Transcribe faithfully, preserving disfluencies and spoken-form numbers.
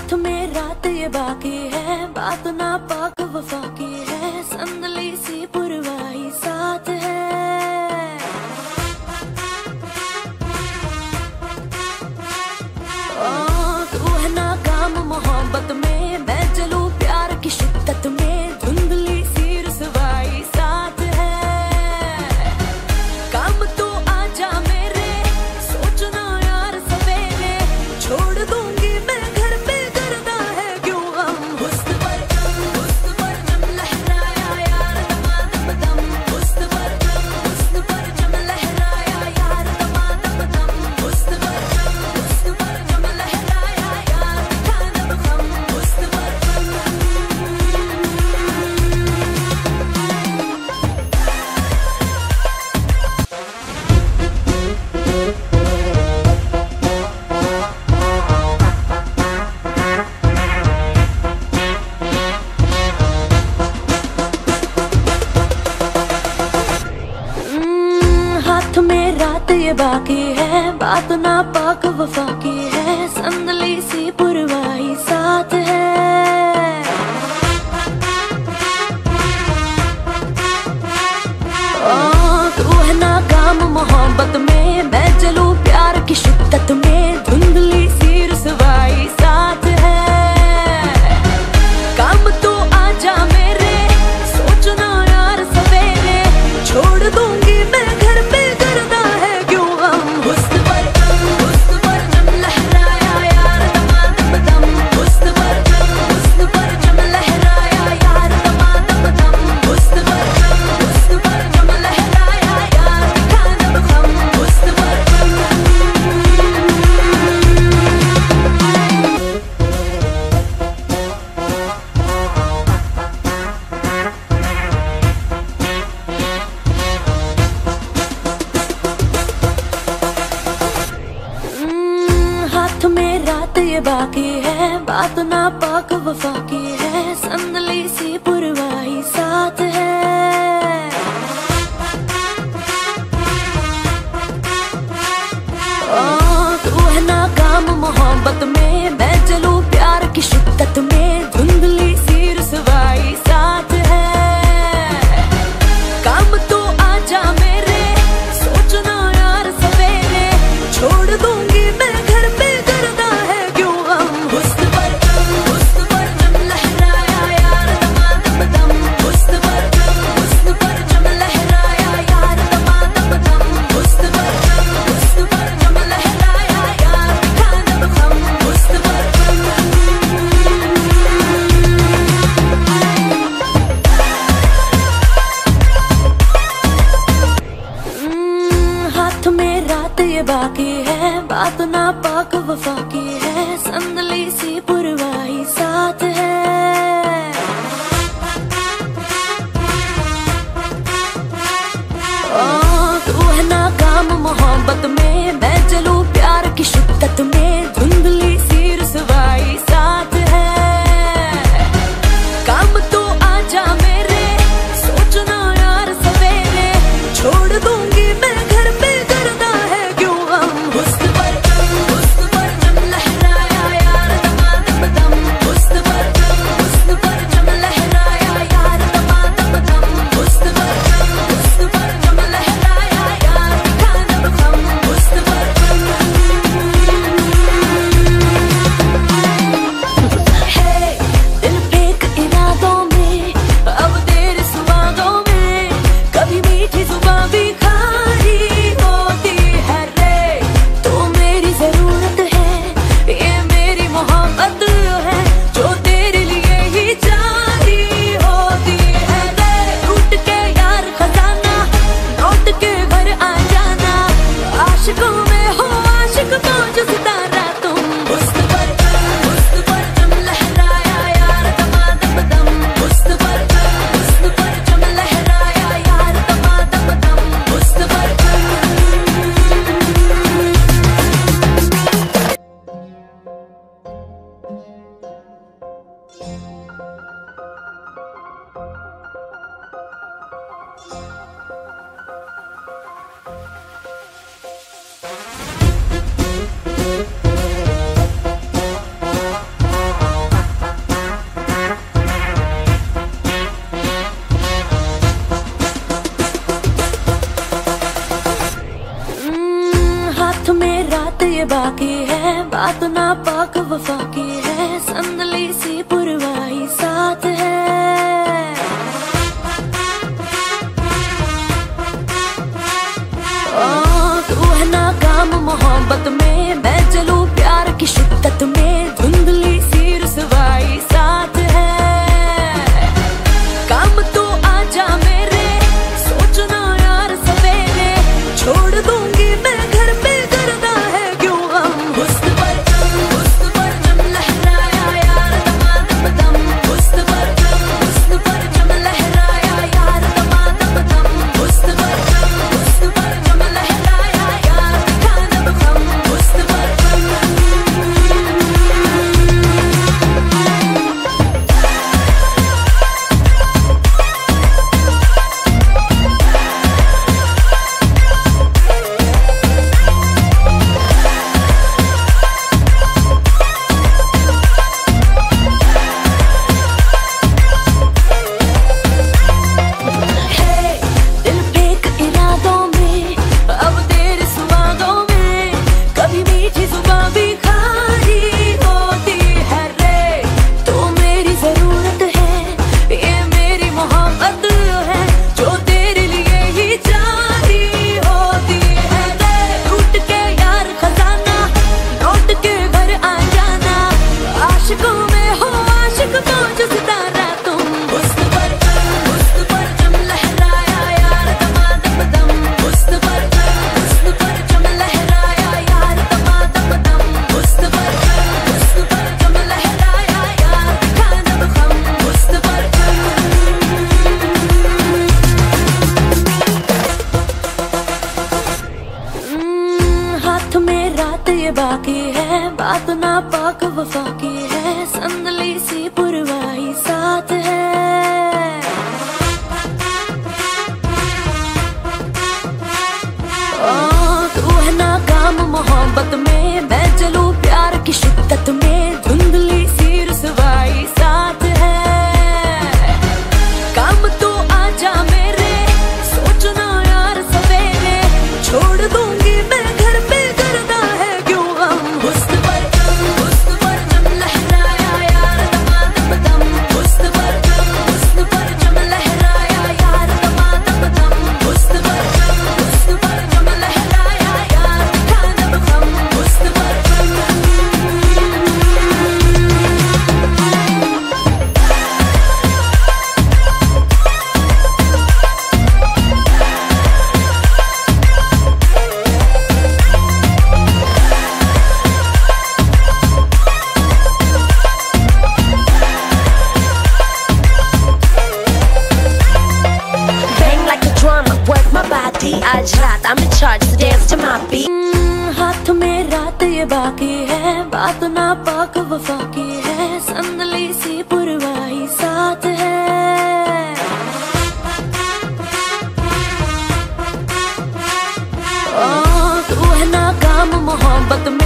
हाथ में रात ये बाकी है, बात ना पाक वफा की है, संदली सी पुरवाई साथ है। ओ तू है नाकाम मोहब्बत में, मैं चलूं प्यार की शिद्दत में, धुंधली सी रुसवाई साथ है। काम तू आजा मेरे, सोचना यार सवेरे, छोड़ दूंगी मैं घर पे करना है क्यों हम। हुस्न पर दम, हुस्न पर जम लहराया यार दमादम दम, हुस्न पर दम, हुस्न पर जम लहराया यार दमादम दम, हुस्न पर दम, हुस्न पर जम लहराया यार दमादम दम, हुस्न पर हाथ में रात ये बाकी है, बात ना पाक वफा की है, संदली सी पुरवाई साथ है। ओ तू है नाकाम मोहब्बत में, मैं चलूं प्यार की शिद्दत में, धुंधली सी रुसवाई साथ है। काम तू आजा मेरे, सोचना यार सवेरे, छोड़ दूंगी मैं घर पे करना है क्यों हम। हुस्न पर दम, हुस्न पर जम लहराया यार दमादम दम, हुस्न पर दम, हुस्न पर जम लहराया यार दमादम दम, हुस्न पर दम, हुस्न पर जम लहराया यार दमादम दम, हुस्न पर हाथ में रात ये बाकी है, बात ना पाक वफा की है, संदली सी पुरवाई साथ है। ओ तू है नाकाम मोहब्बत में, मैं चलूं प्यार की शिद्दत में, धुंधली सी रुसवाई साथ है। काम तू आजा मेरे, सोचना यार सवेरे, छोड़ दूंगी मैं घर पे करना है क्यों हम। हुस्न पर दम, हुस्न पर जम लहराया यार दमादम दम, हुस्न पर दम, हुस्न पर जम लहराया यार दमादम दम, हुस्न पर दम, हुस्न पर जम लहराया यार दमादम दम, हुस्न पर हाथ में रात ये बाकी है, बात ना पाक वफा की है, संदली सी पुरवाई साथ है। ओ तू है नाकाम मोहब्बत में, मैं चलूं प्यार की शिद्दत में, धुंधली सी रुसवाई साथ है। काम तू आजा मेरे, सोचना यार सवेरे, छोड़ दूंगी मैं घर पे करना है क्यों हम। हुस्न पर दम, हुस्न पर जम लहराया यार दमादम दम, हुस्न पर दम, हुस्न पर जम लहराया यार दमादम दम, हुस्न पर दम, हुस्न पर जम लहराया यार दमादम दम, हुस्न पर नापाक वफा की है, संदली सी पुरवाई साथ है। तू है नाकाम मोहब्बत में, मैं चलूं प्यार की शिद्दत में, धुंधली सी रुसवाई साथ है। काम तो आजा मेरे, सोचना यार सवेरे, छोड़ दूंगी मैं घर पे करना है क्यों हम। हुस्न पर दम, हुस्न पर दम लहराया यार दमादम दम, हुस्न पर दम, हुस्न पर दम लहराया यार दमादम दम, हुस्न पर दम, हुस्न पर दम लहराया यार दमादम दम, हुस्न पर दम। ये बाकी है, बात नापाक वफा की है, संदली सी पुरवाई साथ है। ओ, तू है नाकाम मोहब्बत में, मैं चलूं प्यार की शिद्दत में, धुंधली सी रुसवाई साथ है। काम तो आजा मेरे, सोचना यार सवेरे, छोड़ दूंगी मैं घर पे करना है क्यों हम। हुस्न पर दम, हुस्न पर दम लहराया यार दमादम दम, हुस्न पर दम, हुस्न पर दम लहराया यार दमादम दम, हुस्न पर दम, हुस्न पर दम लहराया यार दमादम दम, हुस्न पर दम। आज रात I'm in charge, so dance to my beat. हाथ में रात ये बाकी है, बात नापाक वफा की है, संदली सी पुरवाई साथ है। ओ, तू है नाकाम मोहब्बत में,